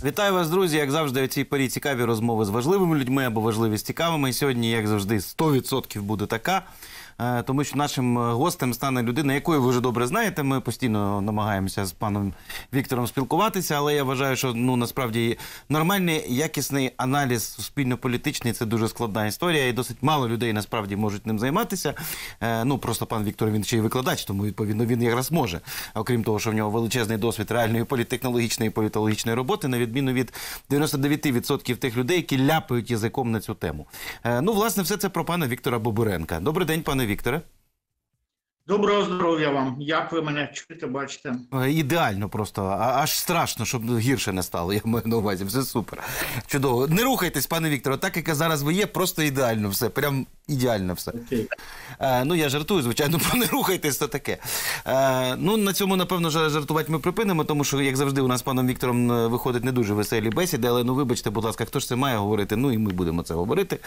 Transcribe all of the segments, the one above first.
Вітаю вас, друзі! Як завжди, у цій порі цікаві розмови з важливими людьми або важливі з цікавими. Сьогодні, як завжди, 100% буде така. Тому що нашим гостем стане людина, якою ви вже добре знаєте. Ми постійно намагаємося з паном Віктором спілкуватися, але я вважаю, що насправді нормальний, якісний аналіз суспільно-політичний – це дуже складна історія, і досить мало людей насправді можуть ним займатися. Просто пан Віктор, він ще й викладач, тому відповідно він якраз може. Окрім того, що в нього величезний досвід реальної політтехнологічної і політологічної роботи, на відміну від 99% тих людей, які ляпають язиком на цю тему. Власне, все це про пана Віктора Бобуренка. Добрий день, пане Вікторе. Доброго здоров'я вам. Як ви мене чуєте, бачите? Ідеально просто. Аж страшно, щоб гірше не стало, я маю на увазі. Все супер. Чудово. Не рухайтесь, пане Вікторе. Так, як зараз ви є, просто ідеально все. Прям ідеально все. Окей. Я жартую, звичайно, не рухайтесь, то таке. На цьому, напевно, жартувати ми припинимо, тому що, як завжди, у нас з паном Віктором виходить не дуже веселі бесіди, але, вибачте, будь ласка, хто ж це має говорити? І ми будемо це говорити.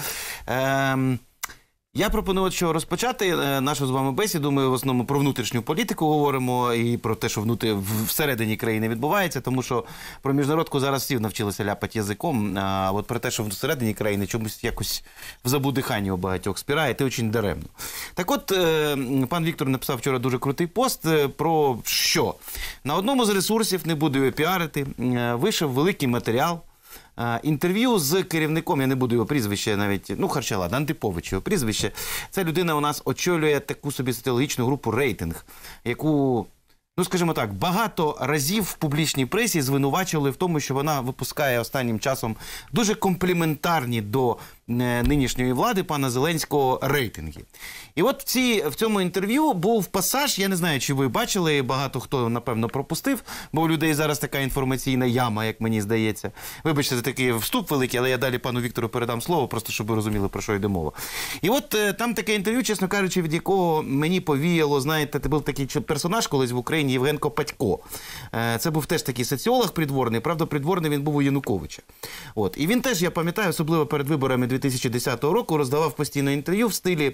Я пропоную, що розпочати нашу з вами бесіду. Ми в основному про внутрішню політику говоримо і про те, що всередині країни відбувається, тому що про міжнародку зараз всі навчилися ляпати язиком, а от про те, що всередині країни чомусь якось в забудиханні у багатьох спірає, це дуже даремно. Так от, пан Віктор написав вчора дуже крутий пост про що? На одному з ресурсів, не буду його піарити, вийшов великий матеріал, інтерв'ю з керівником, я не буду його прізвище навіть, Харчала, Антипович його прізвище. Ця людина у нас очолює таку собі соціологічну групу «Рейтинг», яку, скажімо так, багато разів в публічній пресі звинувачили в тому, що вона випускає останнім часом дуже компліментарні до нинішньої влади пана Зеленського рейтинги. І от в цьому інтерв'ю був пасаж, я не знаю, чи ви бачили, багато хто, напевно, пропустив, бо у людей зараз така інформаційна яма, як мені здається. Вибачте за такий вступ великий, але я далі пану Віктору передам слово, просто щоб ви розуміли, про що йде мова. І от там таке інтерв'ю, чесно кажучи, від якого мені повіяло, знаєте, це був такий персонаж колись в Україні, Євген Копатько. Це був теж такий соціолог придворний, правда, придворний він був у Януковича. І він теж, я пам'ятаю, особливо перед виборами 2010 року, роздавав постійно інтерв'ю в стилі: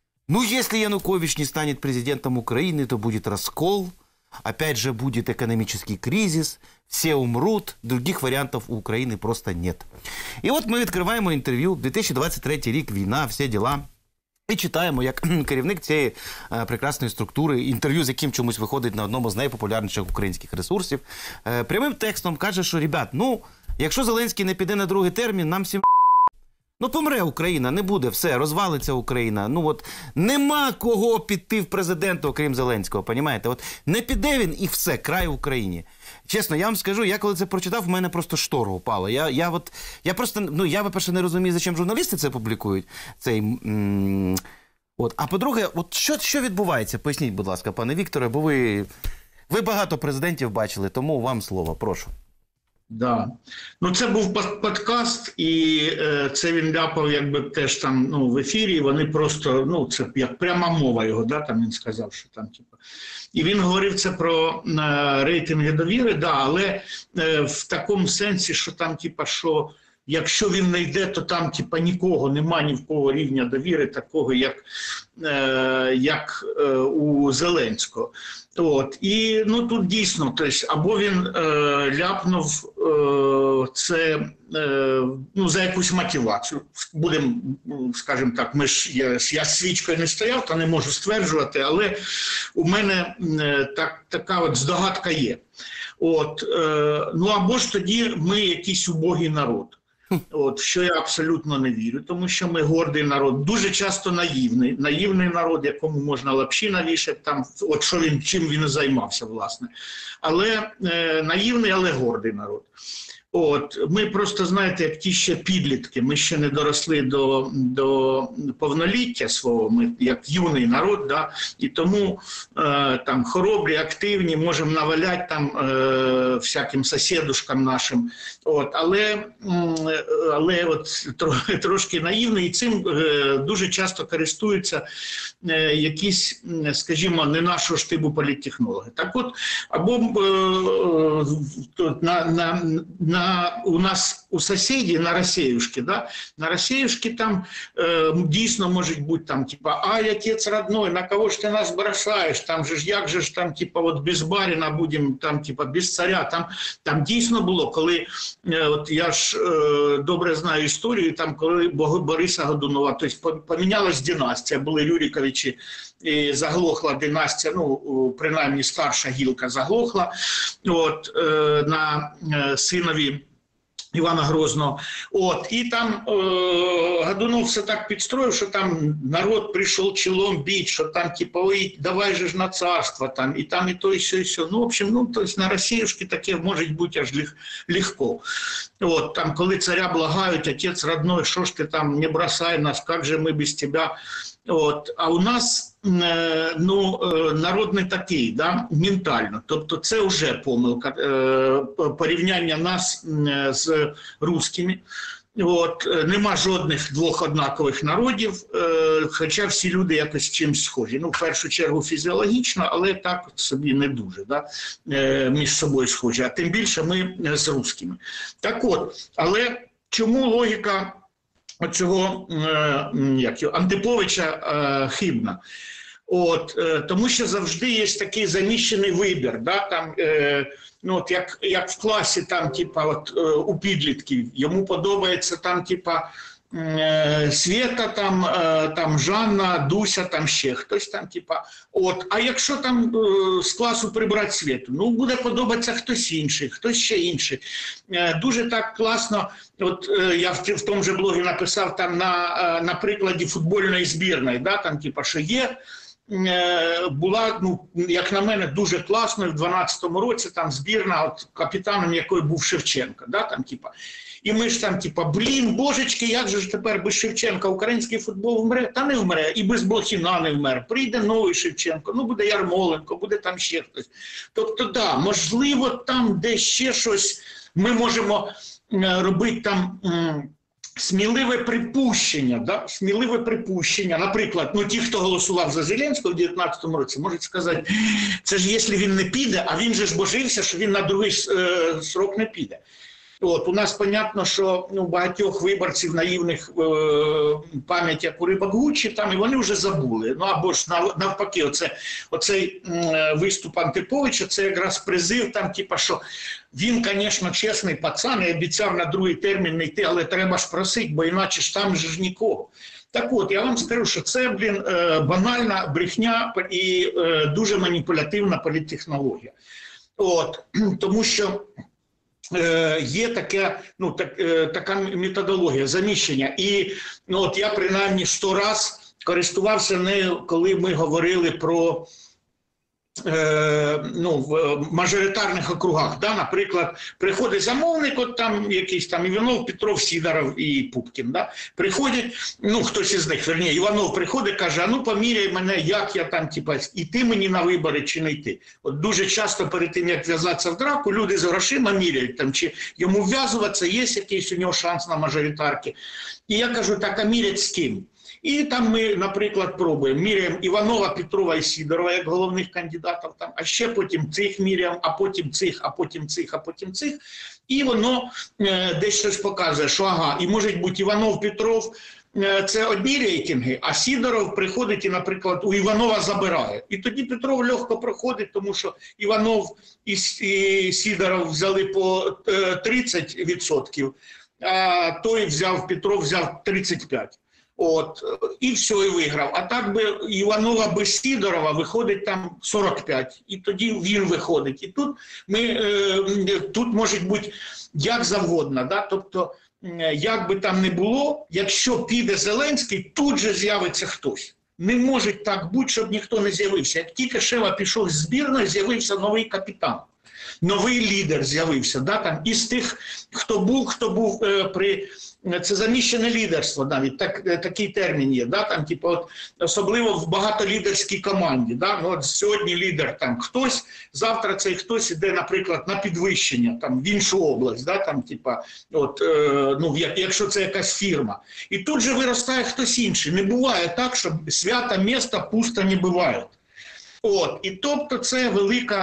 если Янукович не станет президентом Украины, то будет раскол, опять же будет экономический кризис, все умрут, других варіантів у України просто нет. І от ми відкриваємо інтерв'ю, 2023 рік, війна, всі діла. І читаємо, як керівник цієї прекрасної структури, інтерв'ю з яким чомусь виходить на одному з найпопулярніших українських ресурсів, прямим текстом каже, що, ребят, якщо Зеленський не піде на другий термін, нам всім помре Україна, не буде, все, розвалиться Україна. Нема кого піти в президенти, окрім Зеленського, понімаєте? Не піде він і все, край Україні. Чесно, я вам скажу, я коли це прочитав, в мене просто штора упала. Я просто, я, по-перше, не розумію, зачем журналісти це публікують. А по-друге, що відбувається? Поясніть, будь ласка, пане Вікторе, бо ви багато президентів бачили, тому вам слово, прошу. Да. Це був подкаст, і це він ляпав теж там в ефірі, і вони просто, це як пряма мова його, там він сказав, що там, І він говорив це про рейтинги довіри, але в такому сенсі, що там, що якщо він не йде, то там, нікого, нема ні в кого рівня довіри такого, як у Зеленського. І тут дійсно, або він ляпнув це за якусь мотивацію. Будемо, скажімо так, я з свічкою не стояв, та не можу стверджувати, але у мене така здогадка є. Або ж тоді ми якийсь убогий народ. Що я абсолютно не вірю, тому що ми гордий народ, дуже часто наївний народ, якому можна лапші навішати, чим він і займався, власне. Але наївний, але гордий народ. Ми просто, знаєте, як ті ще підлітки, ми ще не доросли до повноліття свого, ми як юний народ, і тому там хоробрі, активні, можемо наваляти там всяким сусідушкам нашим, але трошки наївний, і цим дуже часто користуються якісь, скажімо, не нашого штибу політтехнологи. Так або на у нас у сусідів на Росіюшки, да? На Росіюшки там дійсно може бути там, типа, ай, отець родной, на кого ж ти нас бросаєш, там же ж, як же ж там, типа, от без барина будемо, там, типа, без царя, там дійсно було, коли, от я ж добре знаю історію, там, коли Бориса Годунова, тобто помінялась династія, були Рюриковичі, і заглохла династія, ну, принаймні старша гілка заглохла, от, на синові Івана Грозного. От, і там Годунов все так підстроїв, що там народ прийшов чолом бить, що там, типу, ой, давай же ж на царство, там, і то, і все. Ну, в общем, ну, то есть на Росіюшки таке може бути аж легко. От, там, коли царя благають, отець родной, що ж ти там, не бросай нас, як же ми без тебе. От, а у нас ну, народ не такий, да, ментально. Тобто це вже помилка, порівняння нас з русскими. От, нема жодних двох однакових народів, хоча всі люди якось чимось схожі. Ну, в першу чергу фізіологічно, але так собі не дуже, да, між собою схожі. А тим більше ми з русскими. Так от, але чому логіка оцього Антиповича хибна? От, тому що завжди є такий заміщений вибір, да, там, ну, от як в класі, там, типа, от, у підлітків, йому подобається там, типа, Свєта, там Жанна, Дуся, там ще хтось там, типа, от, а якщо там з класу прибрати Свєту, ну, буде подобатися хтось інший, хтось ще інший. Дуже так класно, от я в тому же блогі написав там на прикладі футбольної збірної, да, там, типа, що є, була, ну, як на мене, дуже класною в 12-му році там збірна, от, капітаном якої був Шевченко, да, там, типа. І ми ж там, типа, блін, божечки, як же ж тепер без Шевченка український футбол вмре? Та не вмре, і без Блохіна не вмре. Прийде новий Шевченко, ну, буде Ярмоленко, буде там ще хтось. Тобто, да, можливо, там, де ще щось, ми можемо робити там сміливе припущення, да? Сміливе припущення. Наприклад, ну, ті, хто голосував за Зеленського в 19-му році, можуть сказати, це ж якщо він не піде, а він же ж божився, що він на другий срок не піде. От, у нас, понятно, що, ну, багатьох виборців наївних пам'ять як у рибок Гуччі, там, і вони вже забули. Ну, або ж навпаки, оцей виступ Антиповича, це якраз призив, там, типа, що він, звісно, чесний пацан і обіцяв на другий термін не йти, але треба ж просити, бо іначе ж там же ж нікого. Так от, я вам скажу, що це, блін, банальна брехня і дуже маніпулятивна політтехнологія. От, тому що є таке, ну, така методологія заміщення. І, ну, от я принаймні 100 раз користувався нею, коли ми говорили про ну, в мажоритарних округах. Да? Наприклад, приходить замовник, от там якийсь там Іванов, Петров, Сидоров і Пупкін. Да? Приходять, ну, хтось із них, верні, Іванов приходить, каже, а ну поміряй мене, як я там, типа, іти мені на вибори чи не йти. От дуже часто перед тим, як в'язатися в драку, люди з грошима міряють, там, чи йому вв'язуватися, є якийсь у нього шанс на мажоритарки. І я кажу, так, а мірять з ким? І там ми, наприклад, пробуємо. Міряємо Іванова, Петрова і Сидорова як головних кандидатів, там, а ще потім цих міряємо, а потім цих, а потім цих, а потім цих. І воно десь щось показує, що ага, і може бути Іванов, Петров, це одні рейтинги, а Сидоров приходить і, наприклад, у Іванова забирає. І тоді Петров легко проходить, тому що Іванов і Сидоров взяли по 30%, а той взяв, Петров взяв 35%. От, і все, і виграв. А так би Іванова без Сидорова виходить там 45, і тоді він виходить. І тут тут може бути як завгодно, да? Тобто, як би там не було, якщо піде Зеленський, тут же з'явиться хтось. Не може так бути, щоб ніхто не з'явився. Як тільки Шева пішов з збірної, з'явився новий капітан. Новий лідер з'явився, да, там, із тих, хто був при... Це заміщене лідерство, навіть такий термін є, да, там, типу, от, особливо в багатолідерській команді. Да, ну, от сьогодні лідер там хтось, завтра цей хтось іде, наприклад, на підвищення там, в іншу область, да, там, типу, от, ну, якщо це якась фірма. І тут же виростає хтось інший. Не буває так, що свято місто пусто не буває. От, і тобто це велика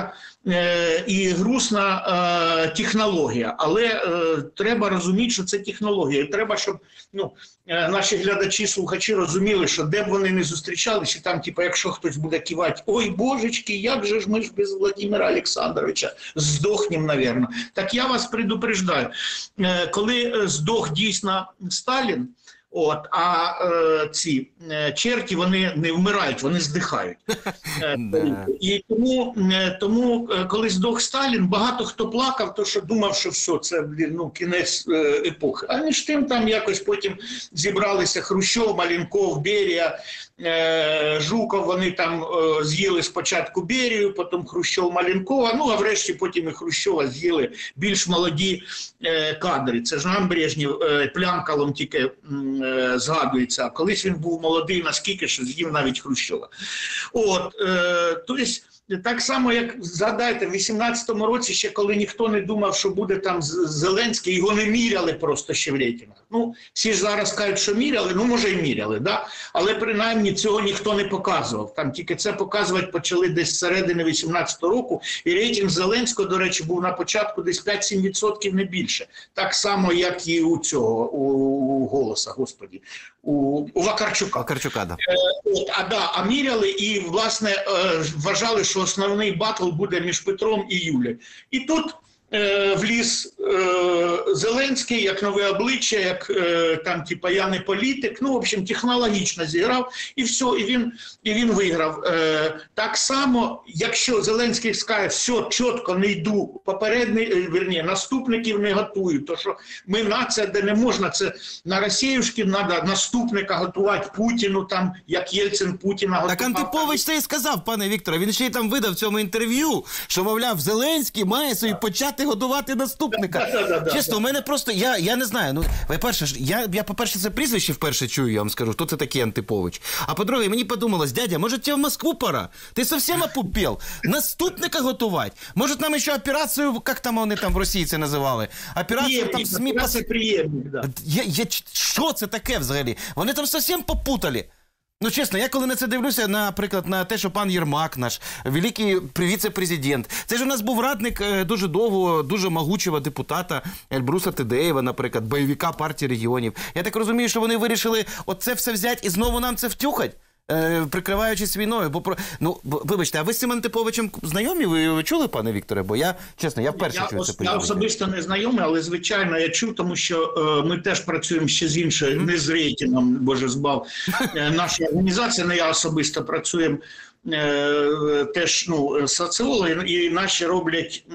і грустна технологія. Але треба розуміти, що це технологія. І треба, щоб наші глядачі, слухачі розуміли, що де б вони не зустрічалися, там, якщо хтось буде кивати, ой, божечки, як же ж ми ж без Владимира Олександровича здохнемо, напевно. Так я вас предупреждаю, коли здох дійсно Сталін, а ці черті, вони не вмирають, вони здихають. І тому, коли здох Сталін, багато хто плакав, то що думав, що все, це кінець епохи. А між тим там якось потім зібралися Хрущов, Маленков, Берія, Жуков, вони там з'їли спочатку Берію, потім Хрущов, Маленкова, а врешті потім і Хрущова з'їли більш молоді кадри. Це ж нам Брежнєв плямкалом тільки згадується, а колись він був молодий наскільки, що з'їв навіть Хрущова. Тобто, так само, як, згадайте, в 18-му році ще, коли ніхто не думав, що буде там Зеленський, його не міряли просто ще в рейтингах. Всі ж зараз кажуть, що міряли, може і міряли, да? Але принаймні цього ніхто не показував. Там тільки це показувати почали десь з середини 18-го року, і рейтинг Зеленського, до речі, був на початку десь 5-7%, не більше. Так само, як і у цього, у Голоса, господі, у Вакарчука. Вакарчука, да. А міряли і, власне, вважали, що основний батл буде між Петром і Юлією. І тут вліз Зеленський, як нове обличчя, як там, я не політик, в общем, технологічно зіграв, і все, і він виграв. Так само, якщо Зеленський скаже, все, чітко, не йду, наступників не готую, то що ми нація, де не можна, це на Росіюшки треба наступника готувати Путіну, там, як Єльцин Путіна готував. Так Антипович це і сказав, пане Вікторе, він ще й там видав в цьому інтерв'ю, що, мовляв, Зеленський має собі почати годувати наступника. Чесно, у мене просто, я не знаю, по-перше, я по-перше, це прізвище вперше чую, я вам скажу, хто це такий Антипович. А по-друге, мені подумалось, дядя, може тебе в Москву пора? Ти совсем опупел? Наступника готувати? Може нам ще операцію, як там вони там в Росії це називали? Операцію там СМІ... Приємник, да. Що це таке взагалі? Вони там совсем попутали. Чесно, я коли на це дивлюся, наприклад, на те, що пан Єрмак наш, великий віце-президент, це ж у нас був радник дуже довго, дуже могучого депутата Ельбруса Тедеєва, наприклад, бойовика партії регіонів. Я так розумію, що вони вирішили оце все взяти і знову нам це втюхать, прикриваючись війною. Вибачте, а ви з цим Антиповичем знайомі? Ви чули, пане Вікторе? Бо я, чесно, я вперше чую це прізвище. Я особисто не знайомий, але, звичайно, я чув, тому що ми теж працюємо ще з іншою, не з рейтингом, боже збав, наша організація, не я особисто працюємо теж соціологи, і наші роблять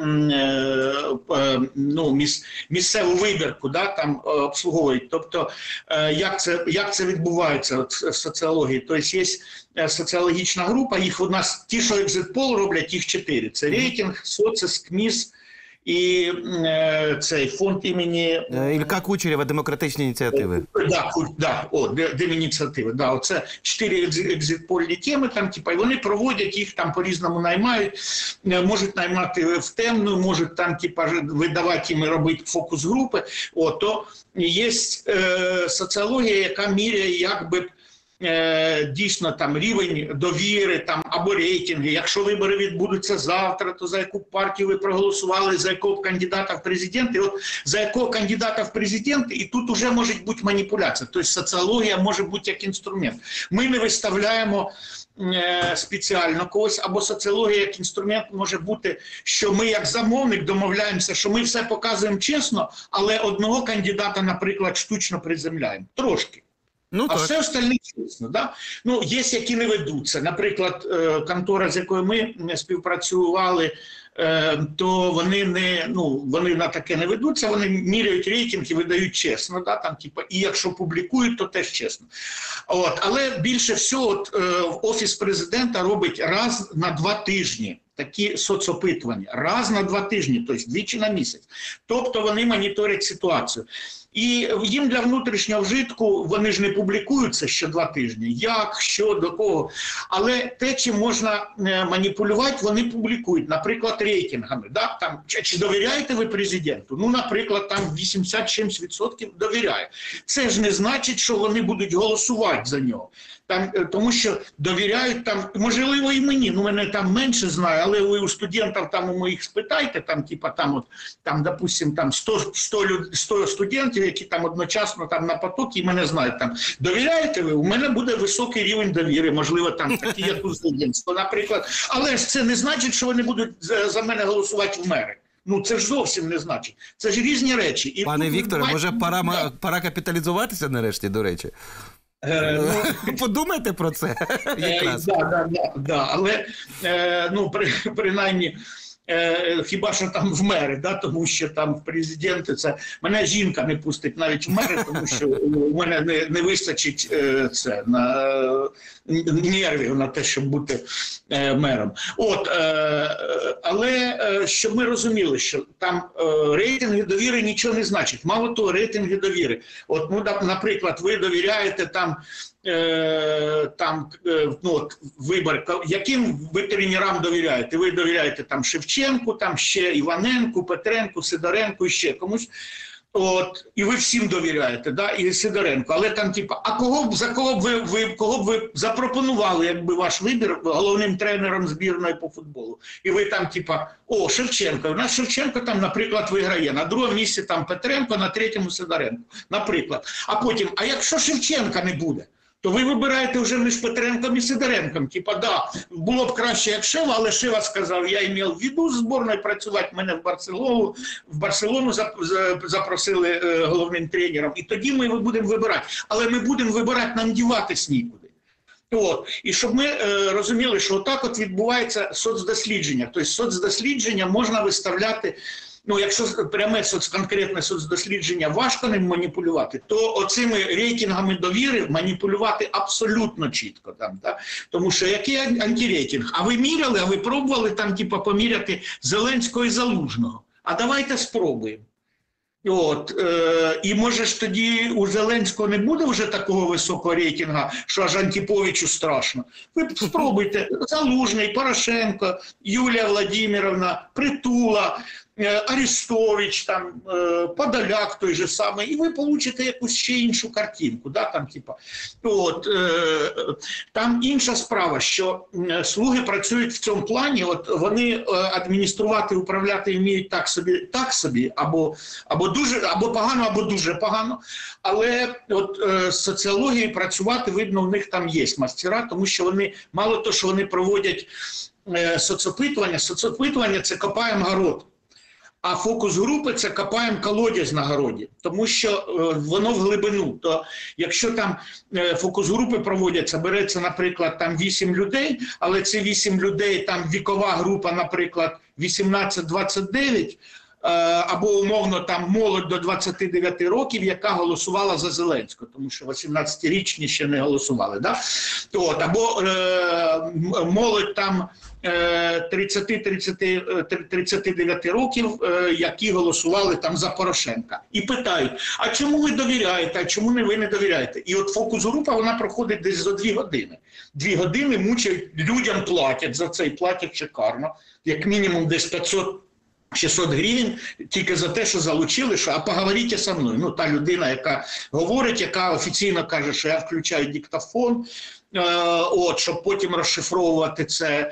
місцеву вибірку, да, там обслуговують. Тобто, як це відбувається в соціології? Тобто, є соціологічна група, їх у нас, ті, що екзит-пол роблять, їх 4. Це рейтинг, социс, КМІС і цей фонд імені... Ілька Кучерєва, демократичні ініціативи. Демініціативи. Да, оце 4 екзит-польні теми, там, і вони проводять їх, там по-різному наймають, можуть наймати в темну, можуть там, видавати їм і робити фокус-групи. То є соціологія, яка міряє, якби, дійсно там рівень довіри там, або рейтинги. Якщо вибори відбудуться завтра, то за яку партію ви проголосували, за якого кандидата в президенти, за якого кандидата в президенти, і тут вже може бути маніпуляція. Тобто соціологія може бути як інструмент. Ми не виставляємо спеціально когось, або соціологія як інструмент може бути, що ми як замовник домовляємося, що ми все показуємо чесно, але одного кандидата, наприклад, штучно приземляємо. Трошки. А все остальне чесно. Да? Є, які не ведуться. Наприклад, контора, з якою ми співпрацювали, то вони на таке не ведуться, вони міряють рейтинг і видають чесно. Да? Там, і якщо публікують, то теж чесно. Але більше всього Офіс президента робить раз на 2 тижні. Такі соцопитування. Раз на 2 тижні, тобто двічі на місяць. Тобто вони моніторять ситуацію. І їм для внутрішнього вжитку, вони ж не публікуються що 2 тижні, як, що, до кого. Але те, чим можна маніпулювати, вони публікують, наприклад, рейтингами. Да? Там, чи довіряєте ви президенту? Ну, наприклад, там 87% довіряє. Це ж не значить, що вони будуть голосувати за нього. Там, тому що довіряють там, можливо, і мені, ну мене там менше знаю, але ви у студентів там у моїх спитайте, там, типа, там, от, там, допустим, там 100 студентів, які там одночасно там на потокі, і мене знають там, довіряєте ви? У мене буде високий рівень довіри, можливо, там такі, як у студентського, наприклад. Але ж це не значить, що вони будуть за мене голосувати в мери. Ну, це ж зовсім не значить. Це ж різні речі. І пане Вікторе, може пора капіталізуватися нарешті, до речі? Подумайте про це. Да, але ну, принаймні, хіба що там в мери, да, тому що там в президенти це... Мене жінка не пустить навіть в мери, тому що у мене не вистачить це, нервів на те, щоб бути мером. От, але щоб ми розуміли, що там рейтинги довіри нічого не значить. Мало того, рейтинги довіри. От, ну, наприклад, ви довіряєте там ну, от, вибір, яким ви тренерам довіряєте? Ви довіряєте там Шевченку, там ще Іваненку, Петренку, Сидоренку і ще комусь. От, і ви всім довіряєте, да, і Сидоренко. Але там, типа, а кого б ви запропонували, якби ваш вибір головним тренером збірної по футболу? І ви там, типа, о, Шевченко. У нас Шевченко там, наприклад, виграє. На другому місці там Петренко, на третьому Сидоренко, наприклад. А потім, а якщо Шевченка не буде? То ви вибираєте вже між Петренком і Сидоренком. Типа, да, було б краще, як Шева, але Шева сказав, я мав в виду з збірною працювати, мене в Барселону запросили головним тренером, і тоді ми будемо вибирати. Але ми будемо вибирати, нам діватись нікуди. От. І щоб ми розуміли, що отак от відбувається соцдослідження. Тобто соцдослідження можна виставляти. Ну, якщо пряме конкретне соцдослідження важко ним маніпулювати, то оцими рейтингами довіри маніпулювати абсолютно чітко. Там, да? Тому що який антирейтинг? А ви міряли, а ви пробували там, типу, поміряти Зеленського і Залужного? А давайте спробуємо. От, і може ж тоді у Зеленського не буде вже такого високого рейтингу, що аж Антіповичу страшно. Ви спробуйте. Залужний, Порошенко, Юлія Владимировна, Притула, Арестович, там, Подоляк той же самий, і ви получите якусь ще іншу картинку. Да? Там, типа, от, там інша справа, що слуги працюють в цьому плані, от вони адмініструвати, управляти вміють так собі, або погано, або дуже погано. Але от з соціологією працювати, видно, у них там є мастера, тому що вони, мало того, що вони проводять соцопитування – це копаємо город. А фокус-групи – це копаємо колодязь на городі, тому що воно в глибину. То якщо там фокус-групи проводяться, береться, наприклад, там 8 людей, але ці 8 людей, там вікова група, наприклад, 18-29, або умовно там молодь до 29 років, яка голосувала за Зеленського, тому що 18-річні ще не голосували. Да? От, або молодь там 30-39 років, які голосували там за Порошенка. І питають, а чому ви довіряєте, а чому ви не довіряєте? І от фокус-група, вона проходить десь за 2 години. 2 години мучають, людям платять за це, і платять шикарно, як мінімум десь 500-600 гривень тільки за те, що залучили, що а поговоріть зі мною. Ну, та людина, яка говорить, яка офіційно каже, що я включаю диктофон, от, щоб потім розшифровувати це,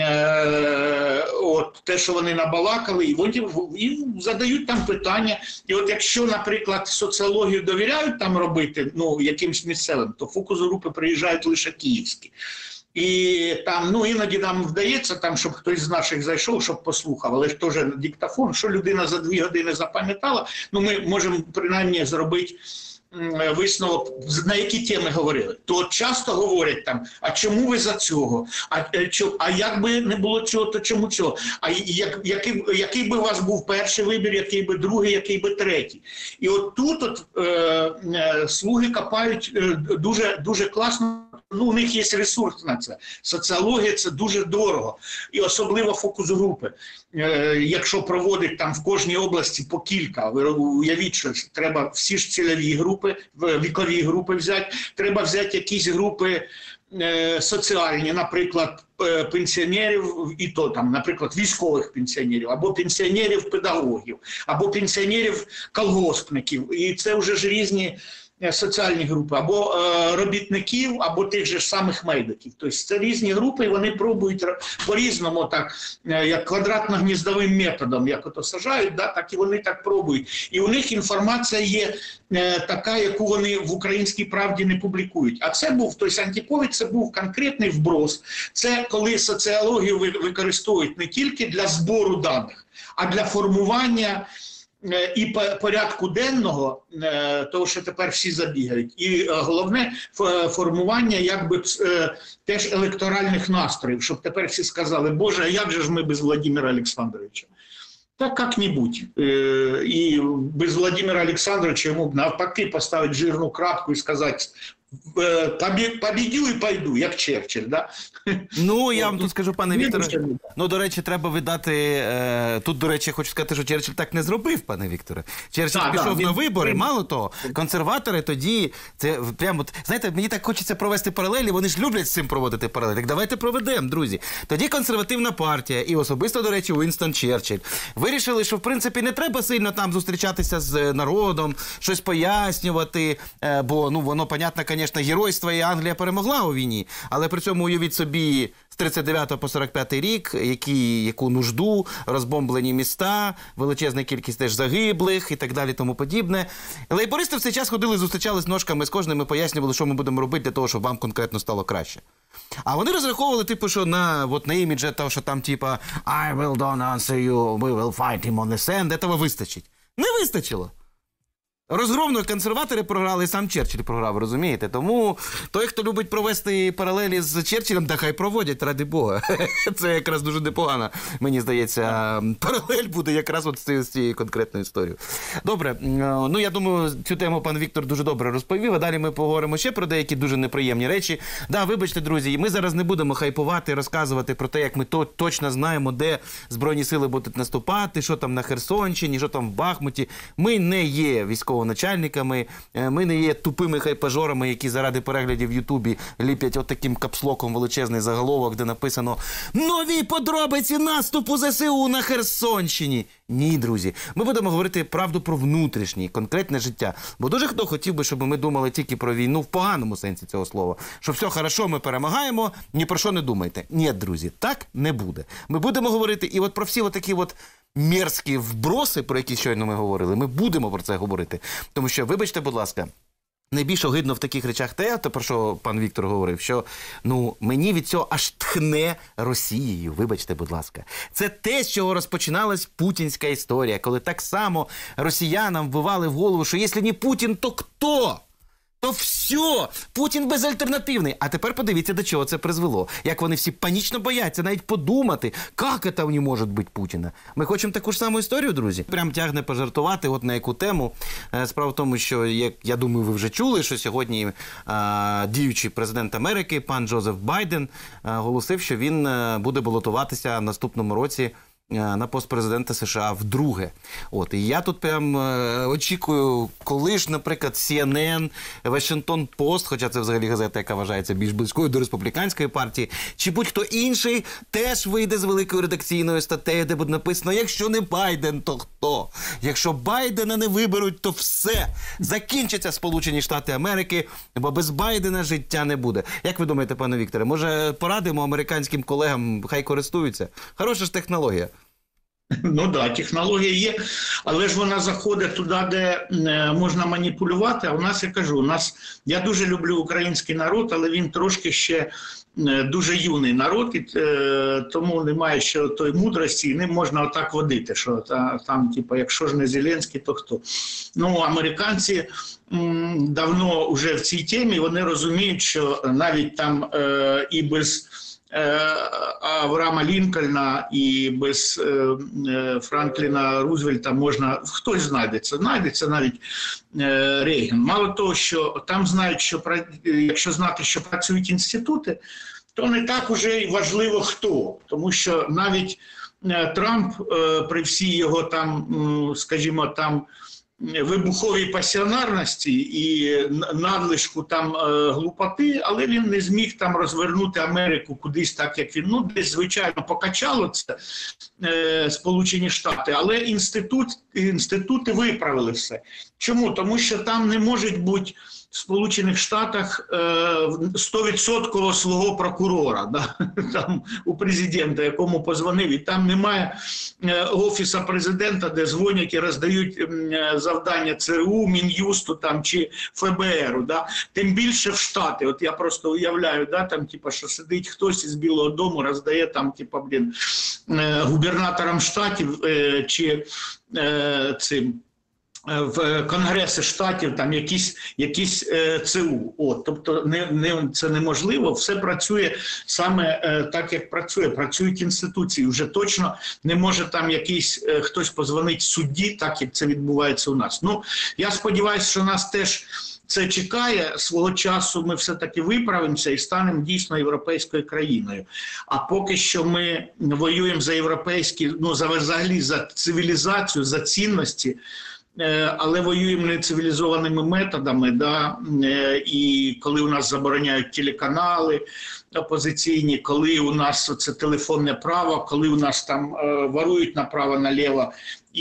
от, те, що вони набалакали, і задають там питання. І от якщо, наприклад, соціологію довіряють там робити, ну, якимсь місцевим, то фокус-групи приїжджають лише київські. І там, ну, іноді нам вдається, там, щоб хтось з наших зайшов, щоб послухав, але ж теж диктофон, що людина за 2 години запам'ятала, ну, ми можемо принаймні зробити висновок, на які теми говорили. То часто говорять там, а чому ви за цього? А як би не було цього, то чому цього? А який би у вас був перший вибір, який би другий, який би третій? І от тут слуги копають дуже, дуже класно. Ну, у них є ресурс на це. Соціологія – це дуже дорого. І особливо фокус-групи. якщо проводить там в кожній області по кілька, ви уявіть, що треба всі ж цільові групи, вікові групи взяти, треба взяти якісь групи соціальні, наприклад, пенсіонерів, і то там, наприклад, військових пенсіонерів, або пенсіонерів-педагогів, або пенсіонерів-колгоспників. І це вже ж різні соціальні групи, або робітників, або тих же самих медиків. Тобто це різні групи, і вони пробують по-різному, так, як квадратно-гніздовим методом, як ото сажають, да, так і вони так пробують. І у них інформація є така, яку вони в «Українській правді» не публікують. А це був, тобто антиповід, це був конкретний вброс. Це коли соціологію використовують не тільки для збору даних, а для формування і порядку денного, того, що тепер всі забігають, і головне формування якби теж електоральних настроїв, щоб тепер всі сказали: Боже, а як же ж ми без Владимира Олександровича? Так как-нибудь. І без Владимира Олександровича йому навпаки поставити жирну крапку і сказати: побідю і пойду, як Черчилль, да? Ну, я вам тут скажу, пане Вікторе, ну, до речі, треба віддати, тут, до речі, я хочу сказати, що Черчилль так не зробив, пане Вікторе. Черчилль пішов на вибори, мало того, консерватори тоді, це прямо, знаєте, мені так хочеться провести паралелі, вони ж люблять з цим проводити паралелі. Так давайте проведемо, друзі. Тоді консервативна партія, і особисто, до речі, Уінстон Черчилль, вирішили, що, в принципі, не треба сильно там зустрічатися з народом, щось пояснювати, бо, ну, воно, понятно, звісно, геройство, і Англія перемогла у війні, але при цьому уявіть собі з 39 по 45 рік, яку нужду, розбомблені міста, величезна кількість теж загиблих і так далі, тому подібне. Лейбористи в цей час ходили, зустрічались ножками з кожним і пояснювали, що ми будемо робити для того, щоб вам конкретно стало краще. А вони розраховували, типу, що на імідже того, що там, типу, I will don't answer you, we will fight him on the sand, этого вистачить. Не вистачило. Розгромно консерватори програли, і сам Черчилль програв, розумієте? Тому той, хто любить провести паралелі з Черчиллем, да хай проводять, ради Бога. Це якраз дуже непогано, мені здається, паралель буде якраз от з цією конкретною історією. Добре, ну я думаю, цю тему пан Віктор дуже добре розповів, а далі ми поговоримо ще про деякі дуже неприємні речі. Да, вибачте, друзі, ми зараз не будемо хайпувати, розказувати про те, як ми точно знаємо, де Збройні сили будуть наступати, що там на Херсонщині, що там в Бахмуті. Ми не є військовоначальниками, ми не є тупими хайпажорами, які заради переглядів в Ютубі ліпять от таким капслоком величезний заголовок, де написано «Нові подробиці наступу ЗСУ на Херсонщині». Ні, друзі. Ми будемо говорити правду про внутрішнє, конкретне життя. Бо дуже хто хотів би, щоб ми думали тільки про війну в поганому сенсі цього слова. Що все хорошо, ми перемагаємо, ні про що не думайте. Ні, друзі, так не буде. Ми будемо говорити і от про всі такі мерзкі вброси, про які щойно ми говорили, ми будемо про це говорити. Тому що, вибачте, будь ласка, найбільш огидно в таких речах те, про що пан Віктор говорив, що, ну, мені від цього аж тхне Росією, вибачте, будь ласка. Це те, з чого розпочиналась путінська історія, коли так само росіянам вбивали в голову, що якщо не Путін, то хто? То все, Путін безальтернативний. А тепер подивіться, до чого це призвело. Як вони всі панічно бояться навіть подумати, як це не може бути Путіна. Ми хочемо таку ж саму історію, друзі? Прям тягне пожартувати, от на яку тему. Справа в тому, що, я думаю, ви вже чули, що сьогодні діючий президент Америки, пан Джозеф Байден, оголосив, що він буде балотуватися в наступному році на пост президента США вдруге. От, і я тут прям очікую, коли ж, наприклад, CNN, Washington Post, хоча це взагалі газета, яка вважається більш близькою до республіканської партії, чи будь-хто інший теж вийде з великою редакційною статтею, де буде написано: якщо не Байден, то хто? Якщо Байдена не виберуть, то все. Закінчаться Сполучені Штати Америки, бо без Байдена життя не буде. Як ви думаєте, пане Вікторе, може порадимо американським колегам, хай користуються? Хороша ж технологія. Ну так, технологія є, але ж вона заходить туди, де можна маніпулювати. А у нас, я кажу, я дуже люблю український народ, але він трошки ще дуже юний народ, і тому немає ще тої мудрості, і ним можна отак водити, що там, типу, якщо ж не Зеленський, то хто? Ну, американці давно вже в цій темі, вони розуміють, що навіть там і без Авраама Лінкольна і без Франкліна Рузвельта можна, хтось знайдеться навіть Рейган. Мало того, що там знають, що якщо знати, що працюють інститути, то не так уже й важливо хто, тому що навіть Трамп при всій його там, скажімо, там вибуховій пасіонарності і надлишку там глупоти, але він не зміг там розвернути Америку кудись так, як він. Ну, десь, звичайно, покачало це Сполучені Штати, але інститути виправили все. Чому? Тому що там не може бути в Сполучених Штатах 100% свого прокурора, да? Там у президента, якому позвонив, і там немає офісу президента, де дзвонять і роздають завдання ЦРУ, Мін'юсту там, чи ФБРу. Да? Тим більше в Штати. От я просто уявляю, да, там, типа, що сидить хтось із Білого дому, роздає там, типа, губернаторам штатів чи цим в Конгреси Штатів там якісь ЦУ. Тобто це неможливо, все працює саме так, як працює. Працюють інституції. Вже точно не може там хтось позвонить судді, так як це відбувається у нас. Ну, я сподіваюся, що нас теж це чекає. Свого часу ми все-таки виправимося і станемо дійсно європейською країною. А поки що ми воюємо за європейські, ну, взагалі за цивілізацію, за цінності, але воюємо нецивілізованими методами, да? І коли у нас забороняють телеканали опозиційні, коли у нас це телефонне право, коли у нас там ворують направо-наліво,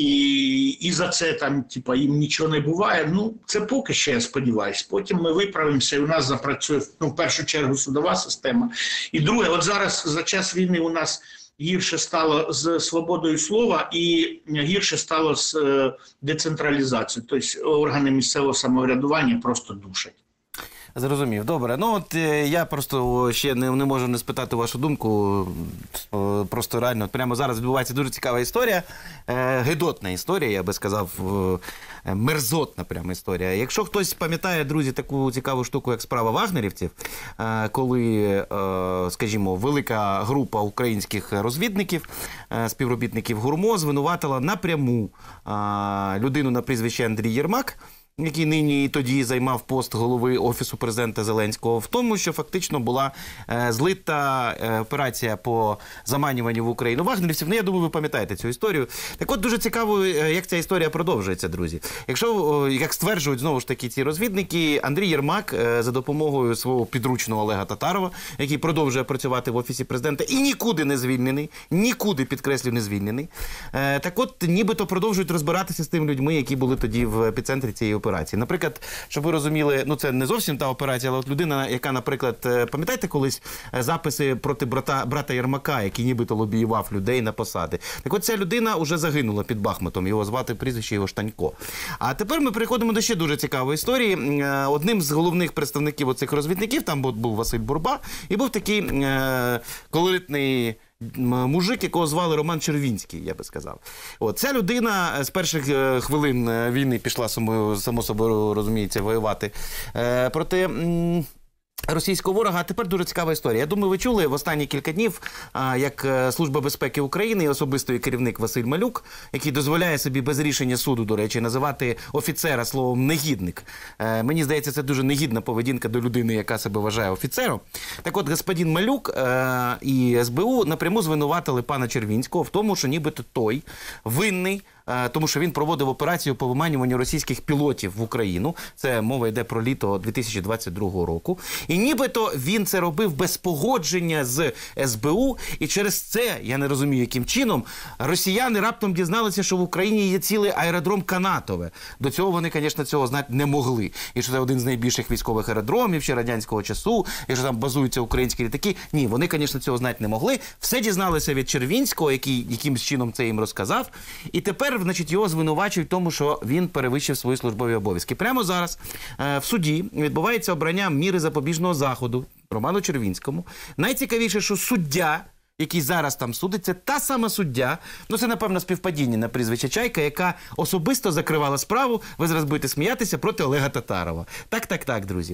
і за це там, типа, їм нічого не буває. Ну, це поки що, я сподіваюся. Потім ми виправимося, і у нас запрацює, ну, в першу чергу, судова система. І друге, от зараз за час війни у нас гірше стало з свободою слова і гірше стало з децентралізацією. Тобто органи місцевого самоврядування просто душать. Зрозумів. Добре. Ну, от я просто ще не можу не спитати вашу думку. Просто реально, от прямо зараз відбувається дуже цікава історія. Гидотна історія, я би сказав, мерзотна прямо історія. Якщо хтось пам'ятає, друзі, таку цікаву штуку, як справа вагнерівців, коли, скажімо, велика група українських розвідників, співробітників ГУРМО звинуватила напряму людину на прізвище Андрій Єрмак, який нині і тоді займав пост голови Офісу президента Зеленського, в тому, що фактично була злита операція по заманюванню в Україну вагнерівців. Ну, я думаю, ви пам'ятаєте цю історію. Так от, дуже цікаво, як ця історія продовжується, друзі. Якщо, як стверджують, знову ж таки, ці розвідники, Андрій Єрмак за допомогою свого підручного Олега Татарова, який продовжує працювати в Офісі президента і нікуди не звільнений, нікуди, підкреслю, не звільнений, так от, нібито продовжують розбиратися з тими людьми, які були тоді в епіцентрі цієї операції. Наприклад, щоб ви розуміли, ну це не зовсім та операція, але от людина, яка, наприклад, пам'ятаєте колись записи проти брата Єрмака, який нібито лобіював людей на посади. Так от ця людина вже загинула під Бахмутом, його звати прізвище його Штанько. А тепер ми переходимо до ще дуже цікавої історії. Одним з головних представників оцих розвідників, там був Василь Бурба, і був такий колоритний мужик, якого звали Роман Червінський, я би сказав. От, ця людина з перших хвилин війни пішла, само собою розуміється, воювати проти російського ворога. А тепер дуже цікава історія. Я думаю, ви чули в останні кілька днів, як Служба безпеки України і особистий керівник Василь Малюк, який дозволяє собі без рішення суду, до речі, називати офіцера словом «негідник». Мені здається, це дуже негідна поведінка до людини, яка себе вважає офіцером. Так от, господин Малюк і СБУ напряму звинуватили пана Червінського в тому, що нібито той винний, тому що він проводив операцію по виманюванню російських пілотів в Україну. Це мова йде про літо 2022 року. І нібито він це робив без погодження з СБУ. І через це, я не розумію, яким чином, росіяни раптом дізналися, що в Україні є цілий аеродром Канатове. До цього вони, звісно, цього знати не могли. І що це один з найбільших військових аеродромів ще радянського часу, і що там базуються українські літаки. Ні, вони, звісно, цього знати не могли. Все дізналися від Червінського, який якимсь чином це їм розказав. І тепер, значить, його звинувачують в тому, що він перевищив свої службові обов'язки. Прямо зараз в суді відбувається обрання міри запобіжного заходу Роману Червінському. Найцікавіше, що суддя, який зараз там судить, це та сама суддя, ну це, напевно, співпадіння на прізвище Чайка, яка особисто закривала справу, ви зараз будете сміятися, проти Олега Татарова. Так, друзі.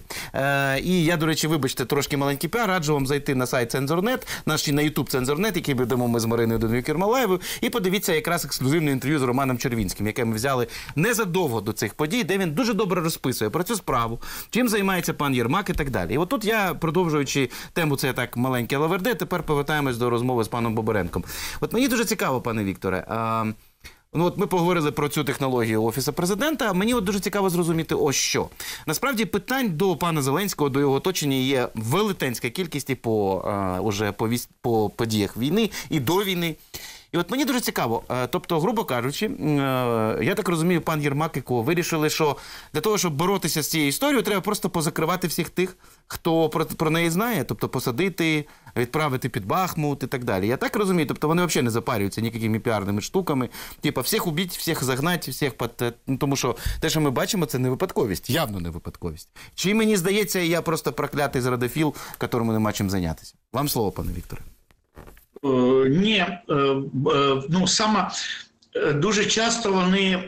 І я, до речі, вибачте, трошки маленький піар, раджу вам зайти на сайт Цензор.нет, наш на YouTube Цензор.нет, який ведемо ми з Мариною Доною-Кермалаєвою, і подивіться якраз ексклюзивне інтерв'ю з Романом Червінським, яке ми взяли незадовго до цих подій, де він дуже добре розписує про цю справу, чим займається пан Єрмак і так далі. І отут я, продовжуючи тему, це так маленьке лаверде, тепер повертаємось до розмови з паном Боборенком. От мені дуже цікаво, пане Вікторе, ну от ми поговорили про цю технологію Офісу Президента, а мені от дуже цікаво зрозуміти ось що. Насправді питань до пана Зеленського, до його оточення є велетенська кількість і по подіях війни, і до війни. І от мені дуже цікаво, тобто, грубо кажучи, я так розумію, пан Єрмак і ко вирішили, що для того, щоб боротися з цією історією, треба просто позакривати всіх тих, хто про неї знає, тобто посадити, відправити під Бахмут і так далі. Я так розумію, тобто вони взагалі не запарюються ніякими піарними штуками, типу всіх убіть, всіх загнать, всіх тому що те, що ми бачимо, це не випадковість, явно не випадковість. Чи мені здається, я просто проклятий зрадофіл, якому нема чим зайнятися? Вам слово, пане Вікторе. Ні, ну саме дуже часто вони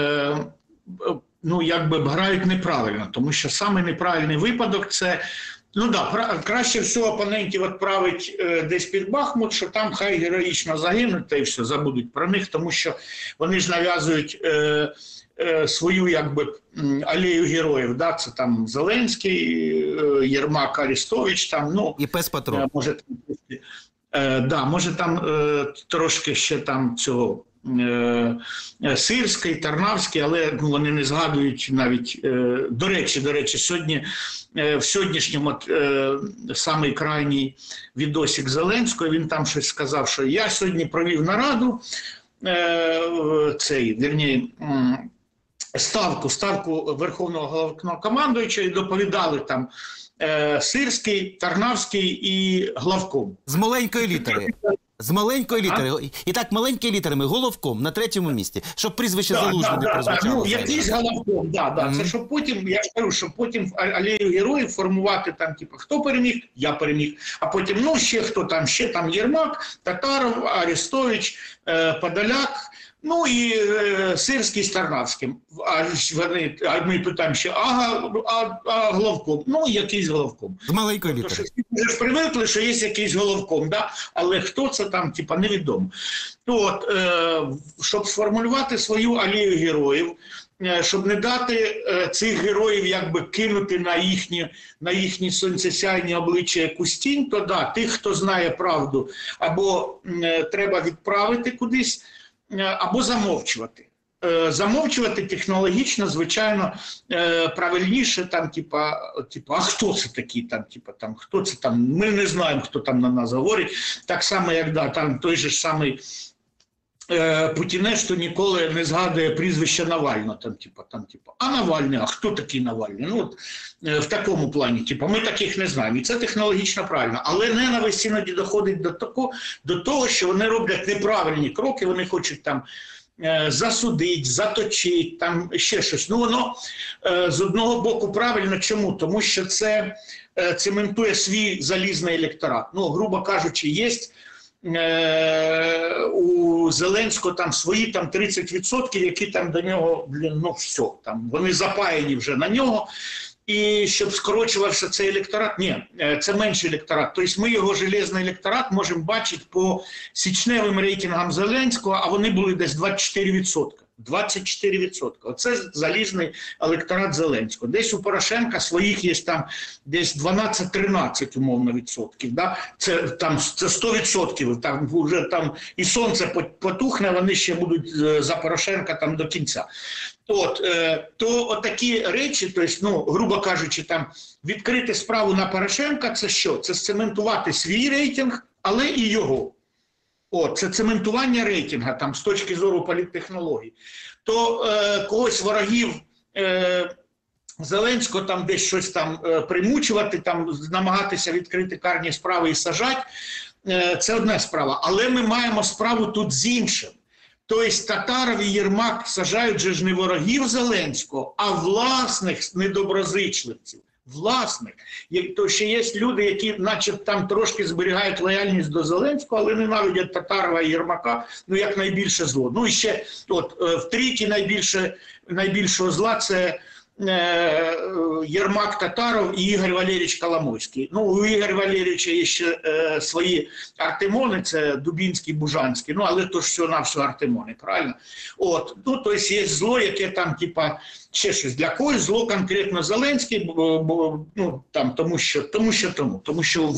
ну якби грають неправильно, тому що саме неправильний випадок це, ну да, краще всього опонентів відправить десь під Бахмут, що там хай героїчно загинуть та і все, забудуть про них, тому що вони ж нав'язують свою якби алею героїв, да, це там Зеленський, Єрмак, Арестович, там, ну, і пес-патрон. Може там трошки ще там цього Сирський, Тарнавський, але ну, вони не згадують навіть, до речі, сьогодні, в сьогоднішньому самий крайній відосик Зеленського, він там щось сказав, що я сьогодні провів нараду, ставку Верховного Головнокомандуючого, і доповідали там Сирський, Тарнавський і Главком. З маленької літери. З маленької літери. І так, маленькими літерами, Головком на 3-му місці, щоб прізвище Залужного не прозвучало. Ну, якийсь Головком, це щоб потім, я ж кажу, щоб потім алею героїв формувати там, типу, хто переміг, я переміг, а потім, ну, ще там Єрмак, Татаров, Арестович, Подоляк, ну і Сирський з Тарнавським. А ми питаємо ще, а Головком? Ну, якийсь Головком. З маленької літери. Ми ж привикли, що є якийсь Головком, да? Але хто це там, типа, невідомо. От, щоб сформулювати свою алею героїв, щоб не дати цих героїв якби кинути на їхні сонцесяйні обличчя якусь тінь, то да, тих, хто знає правду, або треба відправити кудись, або замовчувати. Замовчувати технологічно, звичайно, правильніше, там, типа, а хто це такі, там, хто це там, ми не знаємо, хто там на нас говорить, так само, як, да, там той же ж самий Путінеш, то ніколи не згадує прізвище Навального, а Навальний, а хто такий Навальний? Ну, от, в такому плані, ми таких не знаємо, і це технологічно правильно, але ненависть іноді доходить до того, що вони роблять неправильні кроки, вони хочуть там засудить, заточить, там ще щось. Ну, воно з одного боку правильно. Чому? Тому що це цементує свій залізний електорат. Ну, грубо кажучи, є у Зеленського там свої там 30%, які там до нього, ну все, там вони запаяні вже на нього. І щоб скорочувався цей електорат, ні, це менший електорат. Тобто ми його железний електорат можемо бачити по січневим рейтингам Зеленського, а вони були десь 24%. 24%. Оце залізний електорат Зеленського. Десь у Порошенка своїх є там десь 12-13 умовно відсотків. Да? Це 100%. Там вже там і сонце потухне, вони ще будуть за Порошенка там до кінця. То отакі речі, тобто, ну, грубо кажучи, там відкрити справу на Порошенка, це що? Це сцементувати свій рейтинг, але і його. Це цементування рейтинга там, з точки зору політтехнологій. То когось ворогів Зеленського там десь щось там примучувати, там намагатися відкрити карні справи і сажати, це одна справа. Але ми маємо справу тут з іншим. Тобто Татаров і Єрмак сажають же ж не ворогів Зеленського, а власних недоброзичливців. Власних. То ще є люди, які наче там трошки зберігають лояльність до Зеленського, але ненавидять Татарова і Єрмака, ну, як найбільше зло. Ну, і ще, втрійки найбільшого зла – це Єрмак Татаров і Ігор Валерійович Коломойський. Ну, у Ігоря Валерійовича є ще свої артемони, це Дубінський, Бужанський, ну, але то ж всього-навсього артемони, правильно? Ну, тобто є зло, яке там, типа, ще щось. Для когось зло конкретно Зеленський, ну, там, тому що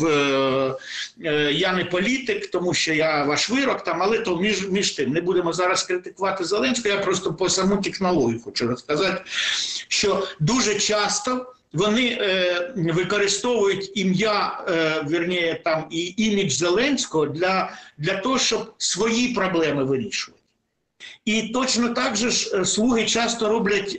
я не політик, тому що я ваш вирок, там, але то між тим. Не будемо зараз критикувати Зеленського, я просто по саму технологію хочу розказати, що дуже часто вони використовують ім'я, вірніше, там, і імідж Зеленського для того, щоб свої проблеми вирішувати. І точно так же ж слуги часто роблять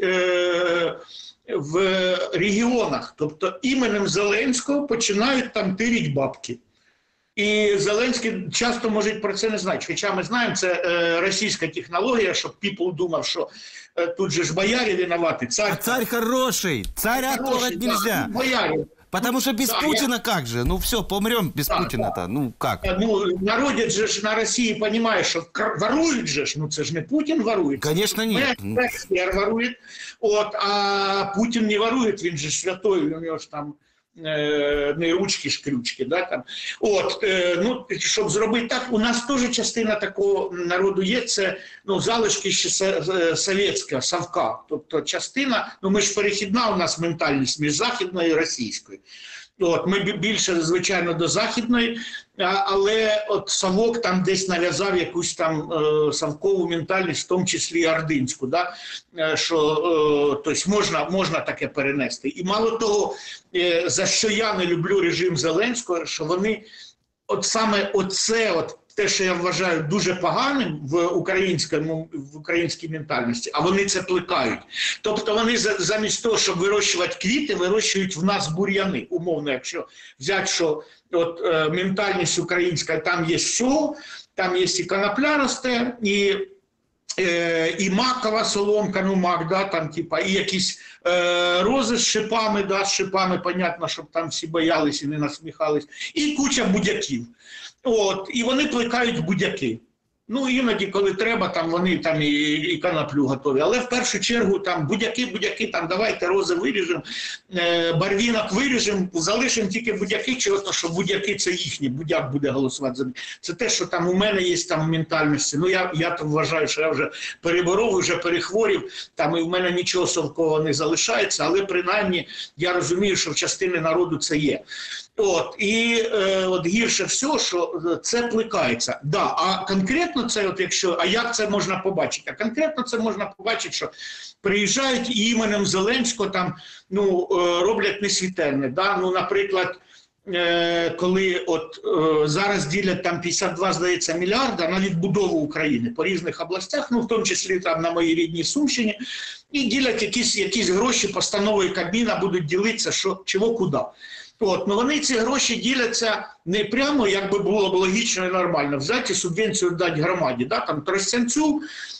в регіонах. Тобто іменем Зеленського починають там тирити бабки. І Зеленський часто може про це не знати. Хоча ми знаємо, це російська технологія, щоб people думав, що тут же ж бояре виноваты. А царь хороший. Царя трогать нельзя. Бояре. Потому что без Путина как же? Ну все, помрем без Путина-то. Ну как? Ну, народец же на России понимает, что ворует же, ну це ж не Путин ворует. Конечно нет. ФСБ ворует, а Путин не ворует, він же святой, у него ж там не ручки-шкрючки, да, там. Ну, щоб зробити так, у нас теж частина такого народу є, це, ну, залишки ще совєтського, совка, тобто частина, ну, ми ж перехідна у нас ментальність між західною і російською. Ми більше, звичайно, до західної, але от совок там десь нав'язав якусь там совкову ментальність, в тому числі і ординську, да? Що тобто можна таке перенести. І мало того, за що я не люблю режим Зеленського, що вони от саме оце, те, що я вважаю дуже поганим в українській ментальності, а вони це плекають. Тобто вони замість того, щоб вирощувати квіти, вирощують в нас бур'яни. Умовно, якщо взяти, що ментальність українська, там є все, там є і конопля росте, і макова соломка, ну мак, да, там, типа, і якісь рози з шипами, да, з шипами, понятно, щоб там всі боялись і не насміхались, і куча будяків. І вони плекають будяки. Ну, іноді, коли треба, там вони там і коноплю готові. Але в першу чергу там будяки, там давайте рози виріжемо, барвінок виріжемо, залишимо тільки будяки, чого, що будяки це їхні, будяк буде голосувати за них. Це те, що там у мене є там в ментальності. Ну, я там вважаю, що я вже переборов, вже перехворів, там і в мене нічого совкового не залишається, але принаймні я розумію, що в частини народу це є. І гірше все, що це плекається. Да, а конкретно це, а як це можна побачити? А конкретно це можна побачити, що приїжджають і іменем Зеленського там, ну, роблять несвітельне. Да? Ну, наприклад, коли зараз ділять там 52, здається, мільярда на відбудову України по різних областях, ну, в тому числі там на моїй рідній Сумщині, і ділять якісь гроші, постановою Кабміна будуть ділитися, що, чого, куди. Ну вони ці гроші діляться не прямо, як би було б логічно і нормально, взяти субвенцію дати громаді, да? Там Тростянцю,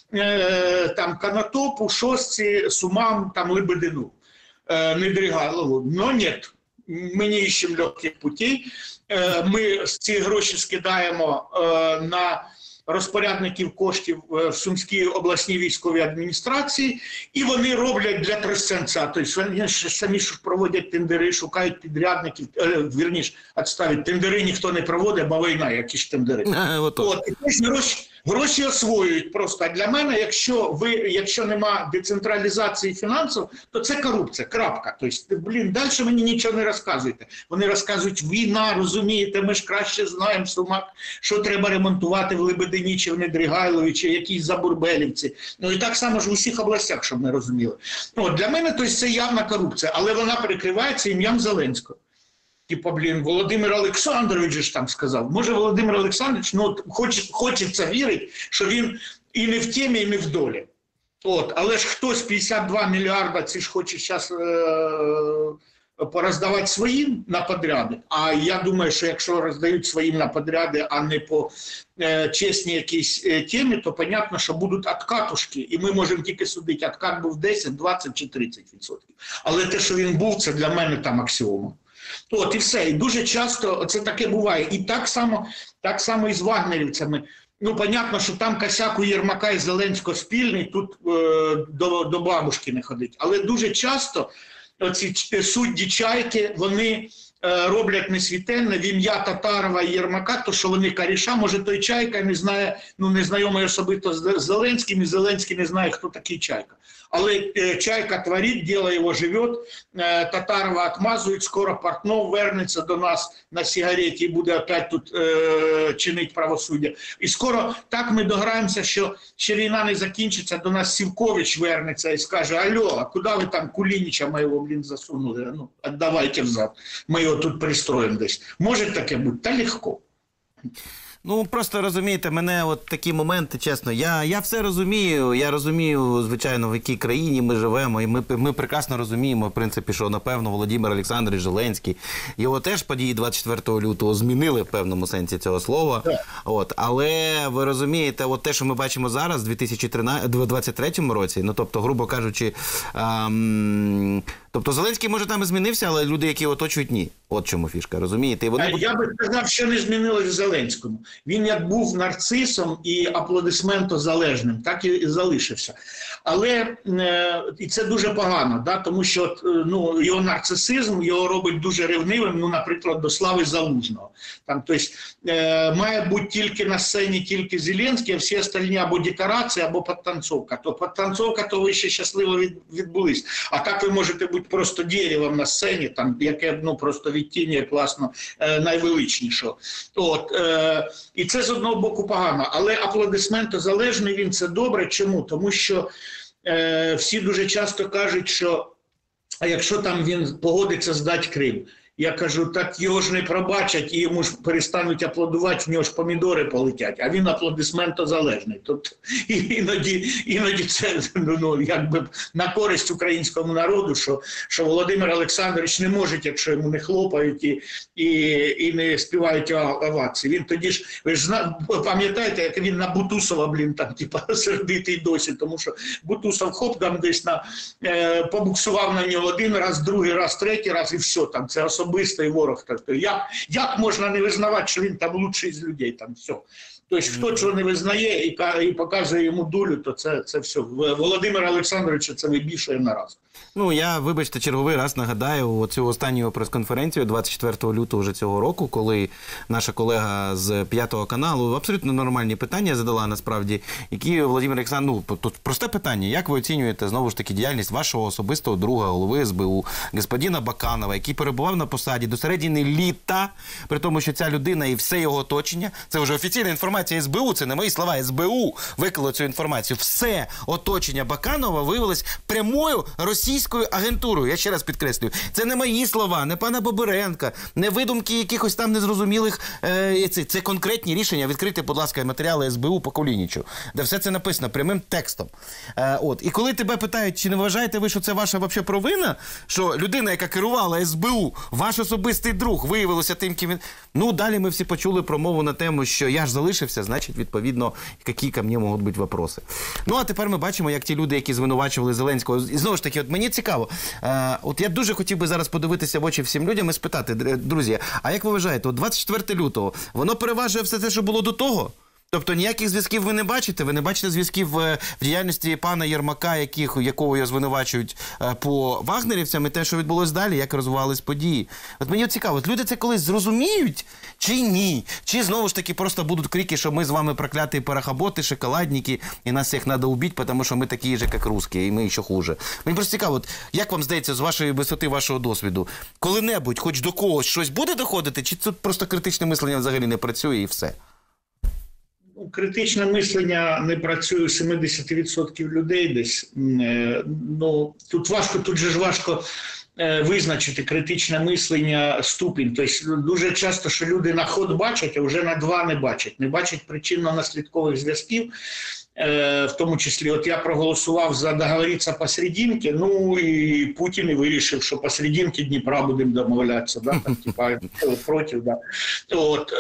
там Конотопу, Шостці, Сумам, там Лебедину, Недригайлову. Но ні, ми не іщемо легких путей, ми ці гроші скидаємо на розпорядників коштів в Сумській обласній військовій адміністрації, і вони роблять для Тростянця. Тобто вони самі ж проводять тендери, шукають підрядників, вірніше, відставить, тендери ніхто не проводить, бо війна, які ж тендери. І гроші освоюють просто. А для мене, якщо нема децентралізації фінансів, то це корупція, крапка. Тобто, далі мені нічого не розказуєте. Вони розказують, війна, розумієте, ми ж краще знаємо, Сумак, що треба ремонтувати в Лебедині, чи в Недригайлові, чи якісь Забурбелівці. Ну і так само ж в усіх областях, щоб ми розуміли. Для мене це явна корупція, але вона перекривається ім'ям Зеленського. Типа, Володимир Олександрович ж там сказав. Може, Володимир Олександрович, ну, хочеться вірити, що він і не в темі, і не в долі. Але ж хтось 52 мільярда, ці ж хоче зараз пороздавати своїм на подряди. А я думаю, що якщо роздають своїм на подряди, а не по чесній якійсь темі, то понятно, що будуть откатушки. І ми можемо тільки судити, откат був 10, 20 чи 30%. Але те, що він був, це для мене там аксіома. І все. І дуже часто це таке буває. І так само і з вагнерівцями. Ну, понятно, що там косяк у Єрмака і Зеленського спільний, тут до бабушки не ходить. Але дуже часто оці судді Чайки, вони роблять несвітенне в ім'я Татарова і Єрмака, то що вони коріша, може той Чайка не знає, ну не знайомий особисто з Зеленським, і Зеленський не знає, хто такий Чайка. Але Чайка творить, дело його живет, Татарова отмазують, скоро Портнов вернеться до нас на сигареті і буде опять тут чинити правосуддя. І скоро так ми дограємося, що ще війна не закінчиться, до нас Сівкович вернеться і скаже: алло, а куди ви там Кулініча моєго, засунули? Ну, віддавайте взад, ми його тут пристроїмо десь. Може таке бути? Та легко. Ну, просто розумієте, мене от такі моменти, чесно, я все розумію, я розумію, звичайно, в якій країні ми живемо, і ми прекрасно розуміємо, в принципі, що, напевно, Володимир Олександрович Зеленський, його теж події 24 лютого змінили в певному сенсі цього слова, от, але ви розумієте, от те, що ми бачимо зараз, в 2023 році, ну, тобто, грубо кажучи, тобто Зеленський, може, там і змінився, але люди, які оточують, ні. От чому фішка, розумієте? І вони... Я би сказав, що не змінилось в Зеленському. Він як був нарцисом і аплодисментозалежним, так і залишився. Але і це дуже погано, да? Тому що ну, його нарцисизм його робить дуже ревнивим, ну, наприклад, до Слави Залужного. Там, тобто, має бути тільки на сцені тільки Зеленський, а всі остальні або декорації, або підтанцовка. То підтанцовка, то ви ще щасливо відбулись. А так ви можете бути просто деревом на сцені, там, яке ну, просто відтінює класно найвеличнішого. От, і це з одного боку погано. Але аплодисментозалежний він – це добре. Чому? Тому що всі дуже часто кажуть, що а якщо там він погодиться здати Крим, я кажу, так його ж не пробачать і йому ж перестануть аплодувати, в нього ж помідори полетять, а він аплодисментозалежний. Тобто іноді це ну, якби на користь українському народу, що Володимир Олександрович не може, якщо йому не хлопають і не співають овації. Він тоді ж, ви ж пам'ятаєте, як він на Бутусова, там, типа, сердитий досі, тому що Бутусов хоп, там десь побуксував на нього один раз, другий раз, третій раз і все, там, це особистий ворог. Тобто, як можна не визнавати, що він там лучший з людей, там все. Тобто, хто чого не визнає і показує йому долю, то це все. Володимира Олександровича це вибішує нараз. Ну, я, вибачте, черговий раз нагадаю оцю останню прес-конференцію 24 лютого вже цього року, коли наша колега з 5-го каналу абсолютно нормальні питання задала, насправді, які Володимир Олександрович, ну, тут просте питання, як ви оцінюєте, знову ж таки, діяльність вашого особистого друга, голови СБУ, господина Баканова, який перебував на посаді до середини літа, при тому, що ця людина і все його оточення, це вже офіційна інформація СБУ, це не мої слова, СБУ виклало цю інформацію, все оточення Баканова виявилось прямою російською агентурою. Я ще раз підкреслюю, це не мої слова, не пана Бобиренка, не видумки якихось там незрозумілих, це конкретні рішення. Відкрийте, будь ласка, матеріали СБУ по Кулінічу, де все це написано прямим текстом. От. І коли тебе питають, чи не вважаєте ви, що це ваша вообще провина, що людина, яка керувала СБУ, ваш особистий друг, виявилося тим, ким він... Ну, далі ми всі почули промову на тему, що я ж залишився, значить, відповідно, які ко мені можуть бути вопроси. Ну, а тепер ми бачимо, як ті люди, які звинувачували Зеленського, і знову ж таки, от мені цікаво, от я дуже хотів би зараз подивитися в очі всім людям і спитати, друзі, а як ви вважаєте, от 24 лютого, воно переважує все те, що було до того? Тобто ніяких зв'язків ви не бачите? Ви не бачите зв'язків в діяльності пана Єрмака, якого його звинувачують по вагнерівцям, і те, що відбулося далі, як розвивались події? От мені цікаво, от люди це колись зрозуміють чи ні? Чи знову ж таки просто будуть крики, що ми з вами прокляті парохоботи, шоколадники, і нас всіх треба убити, тому що ми такі ж, як русські, і ми ще хуже. Мені просто цікаво, от, як вам здається, з вашої висоти, вашого досвіду, коли-небудь, хоч до когось щось буде доходити, чи тут просто критичне мислення взагалі не працює і все? Критичне мислення не працює у 70% людей десь. Ну, тут же важко визначити критичне мислення ступінь. Тобто дуже часто, що люди на ход бачать, а вже на два не бачать. Не бачать причинно-наслідкових зв'язків. В тому числі, от я проголосував за договоритися посерединки, ну і Путін і вирішив, що посерединки Дніпра будемо домовлятися, да, там, типа, проти, да. От,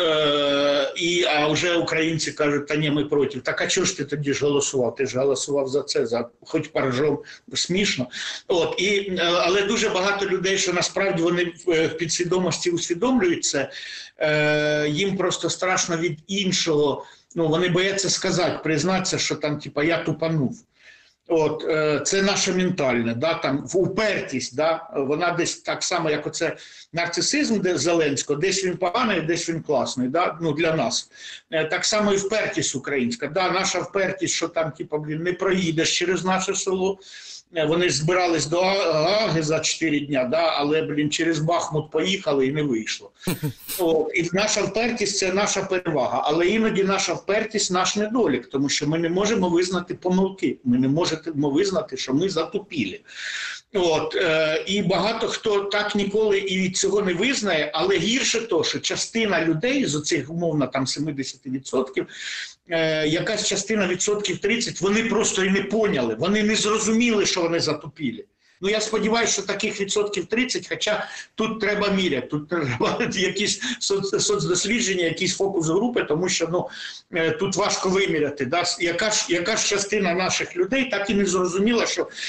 а вже українці кажуть, та ні, ми проти. Так, а чого ж ти тоді ж голосував? Ти ж голосував за це, за хоч паржом, смішно. От, але дуже багато людей, що насправді вони в підсвідомості усвідомлюють це, їм просто страшно від іншого Ну, вони бояться сказати, признатися, що там, типа, я тупанув. От, це наша ментальна, да, там, упертість, да, вона десь так само, як оце нарцисизм Зеленського, десь він поганий, десь він класний, да, ну, для нас. Так само і впертість українська, да, наша впертість, що там, типа, блін, не проїдеш через наше село. Вони збирались до Гаги за 4 дня, да, але, блін, через Бахмут поїхали і не вийшло. О, і наша впертість – це наша перевага. Але іноді наша впертість – наш недолік, тому що ми не можемо визнати помилки. Ми не можемо визнати, що ми затупілі. От, і багато хто так ніколи і від цього не визнає, але гірше то, що частина людей з оцих, умовно, там 70%, якась частина відсотків 30, вони просто і не поняли, вони не зрозуміли, що вони затупілі. Ну, я сподіваюся, що таких відсотків 30, хоча тут треба міряти, тут треба якісь соцдослідження, якісь фокус-групи, тому що, ну, тут важко виміряти. Да? Яка ж частина наших людей так і не зрозуміла,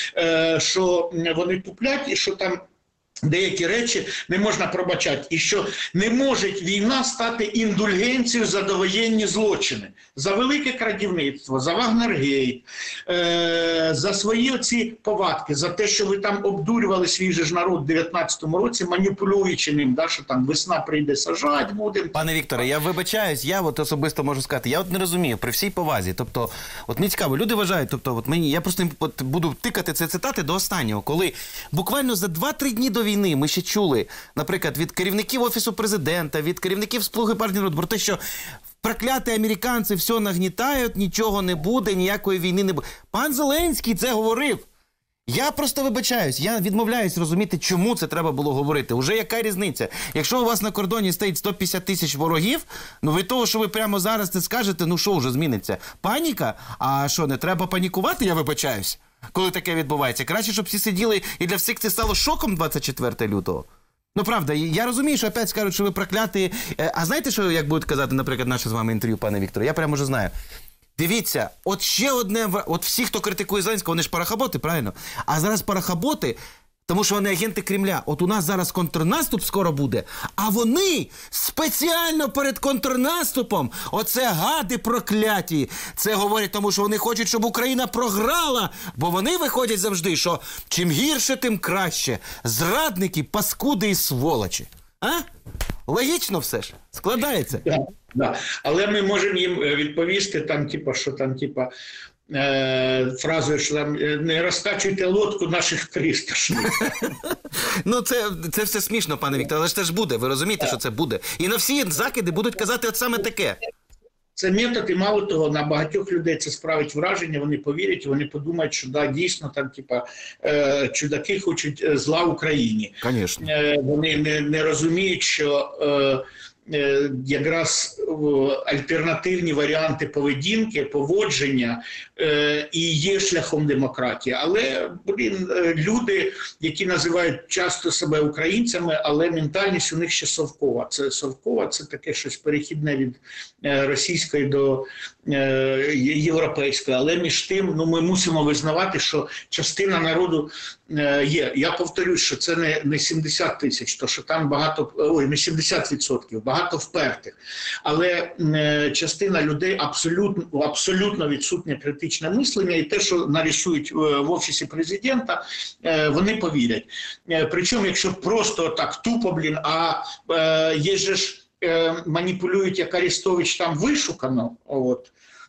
що вони туплять і що там деякі речі не можна пробачати. І що не може війна стати індульгенцією за довоєнні злочини. За велике крадівництво, за Вагнергейт, за свої оці повадки, за те, що ви там обдурювали свій же ж народ в 19-му році, маніпулюючи ним, да, що там весна прийде, сажать будемо. Пане Вікторе, я вибачаюсь, я от особисто можу сказати, я от не розумію, при всій повазі, тобто, от мені цікаво, люди вважають, тобто, от мені, я просто от буду тикати ці цитати до останнього, коли буквально за 2-3 дні до війни ми ще чули, наприклад, від керівників Офісу Президента, від керівників Слуги партії народу, про те, що прокляті американці все нагнітають, нічого не буде, ніякої війни не буде. Пан Зеленський це говорив. Я просто вибачаюсь, я відмовляюсь розуміти, чому це треба було говорити. Уже яка різниця? Якщо у вас на кордоні стоїть 150 тисяч ворогів, ну від того, що ви прямо зараз це скажете, ну що вже зміниться? Паніка? А що, не треба панікувати, я вибачаюсь, коли таке відбувається? Краще, щоб всі сиділи і для всіх це стало шоком 24 лютого. Ну, правда, я розумію, що опять скажуть, що ви прокляті. А знаєте, що, як будуть казати, наприклад, наше з вами інтерв'ю, пане Вікторе? Я прямо вже знаю. Дивіться, от ще одне, от всі, хто критикує Зеленського, вони ж парахаботи, правильно? А зараз парахаботи, тому що вони агенти Кремля. От у нас зараз контрнаступ скоро буде, а вони спеціально перед контрнаступом, оце гади прокляті, це говорять, тому що вони хочуть, щоб Україна програла, бо вони виходять завжди, що чим гірше, тим краще. Зрадники, паскуди і сволочі. А? Логічно все ж? Складається? Так, да. Але ми можемо їм відповісти, там, типа, що там, типа, фразою, що там не розкачуйте лодку наших 300. Ну, це все смішно, пане Віктор, але ж це ж буде, ви розумієте, що це буде. І на всі закиди будуть казати от саме таке. Це метод, і мало того, на багатьох людей це справить враження, вони повірять, вони подумають, що да, дійсно там, типа, чудаки хочуть зла Україні. Конечно. Вони не розуміють, що якраз альтернативні варіанти поведінки, поводження і є шляхом демократії. Але, блін, люди, які називають часто себе українцями, але ментальність у них ще совкова. Це таке щось перехідне від російської до європейської. Але між тим, ну, ми мусимо визнавати, що частина народу є. Я повторюсь, що це не 70 тисяч, то що там багато, не 70%, багато впертих. Але частина людей абсолютно відсутнє критичне мислення, і те, що нарисують в Офісі Президента, вони повірять. Причому, якщо просто так тупо, блін, є же ж маніпулюють, як Арестович там вишукано, от,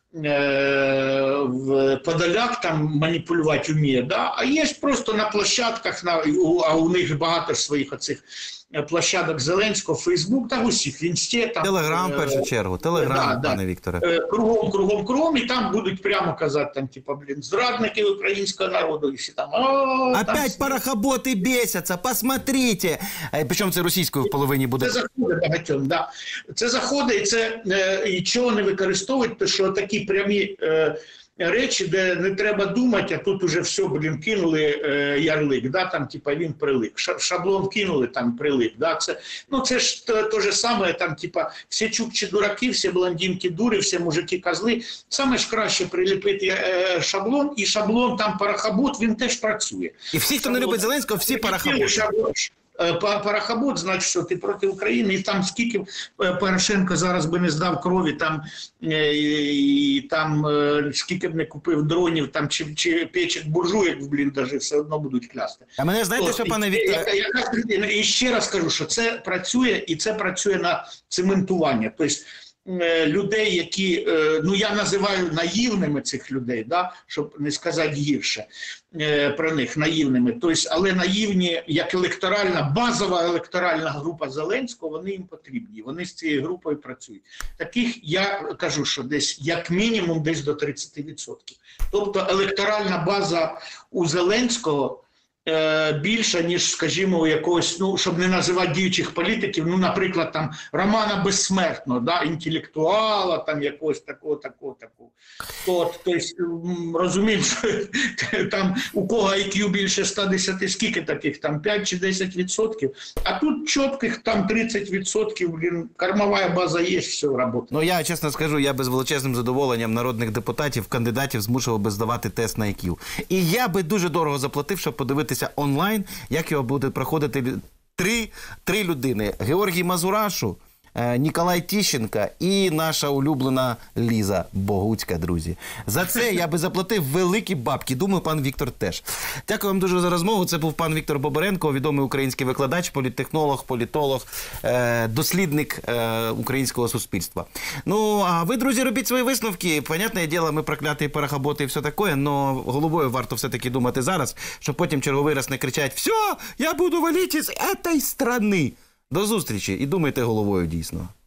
Подоляк там маніпулювати вміє, да? А є просто на площадках, а у них багато своїх оцих площадок Зеленського, Фейсбук, та усіх, в Інсті. Телеграм, в першу чергу, Телеграм, пане Вікторе. Кругом, і там будуть прямо казати, там, типа, блін, зрадники українського народу, і всі там, опять парохоботи бесяться, посмотрите. Причому це російською в половині буде. Це заходить багатьом, да. Це заходить, і чого не використовують, то що такі прямі речі, де не треба думати, а тут уже все, блін, кинули ярлик, да, там, типа, він прилип. Шаблон кинули, там, прилип, да, це ж то же саме, там, типа, всі чукчі дураки, всі блондинки дури, всі мужики козли. Саме ж краще приліпити шаблон, і шаблон, там, парахобот, він теж працює. І всі, хто не любить Зеленського, всі парахоботи. Порохобот, значить, що ти проти України, і там скільки Порошенко зараз би не здав крові, там, і там скільки б не купив дронів, там, чи печек буржуєк в бліндажі, все одно будуть клясти. А мене знаєте, що, пане Вікторе? І ще раз кажу, що це працює, і це працює на цементування. Тобто, людей, які, ну я називаю наївними цих людей, да, щоб не сказати гірше про них, наївними. Тобто, але наївні, як електоральна, базова електоральна група Зеленського, вони їм потрібні. Вони з цією групою працюють. Таких, я кажу, що десь, як мінімум, десь до 30%. Тобто, електоральна база у Зеленського більша, ніж, скажімо, у якогось, ну, щоб не називати діючих політиків, ну, наприклад, там, Романа Безсмертного, да, інтелектуала, там, якогось такого. Тобто, розуміємо, що там, у кого IQ більше 110, скільки таких, там, 5 чи 10%, а тут чітких, там, 30%, блін, кормова база є, все, робота. Ну, я, чесно скажу, я би з величезним задоволенням народних депутатів, кандидатів змушував би здавати тест на IQ. І я би дуже дорого заплатив, щоб подивитися онлайн, як його буде проходити три людини. Георгій Мазурашу, Ніколай Тіщенка і наша улюблена Ліза Богуцька, друзі. За це я би заплатив великі бабки. Думаю, пан Віктор теж. Дякую вам дуже за розмову. Це був пан Віктор Бобренко, відомий український викладач, політтехнолог, політолог, дослідник українського суспільства. Ну, а ви, друзі, робіть свої висновки. Понятне діло, ми прокляті порохоботи і все таке, але головою варто все-таки думати зараз, щоб потім черговий раз не кричать «Все, я буду валити з цієї країни». До зустрічі і думайте головою дійсно.